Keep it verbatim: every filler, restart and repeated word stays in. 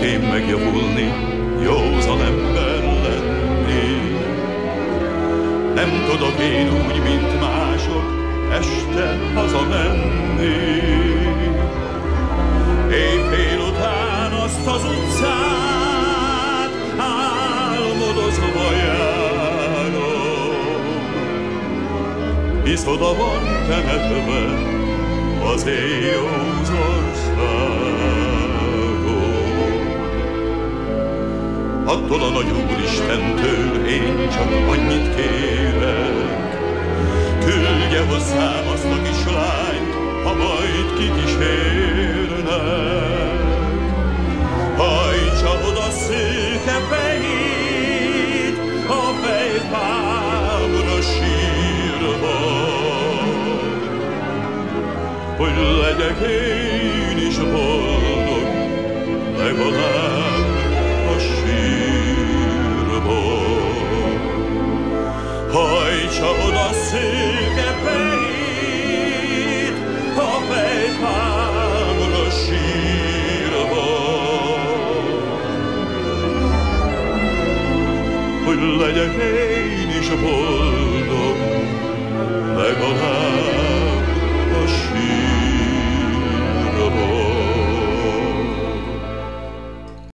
én megjavulni, józan ember lenni. Nem tudok én úgy, mint mások, este hazamenni. Éjfél után azt az utcát álmodozva járom, hisz oda van temetve az én józországom. Attól a nagy Úristentől én csak annyit kérek, küldje hozzám azt a kislányt, ha majd kikísérnek. Hajtsa oda szőke fejét a fejfámra sírva, hogy legyek én is boldog, legalább a sírba. Hajtsa oda szőke fejét a fejfámra sírva, hogy legyek én is boldog, legalább a sírba.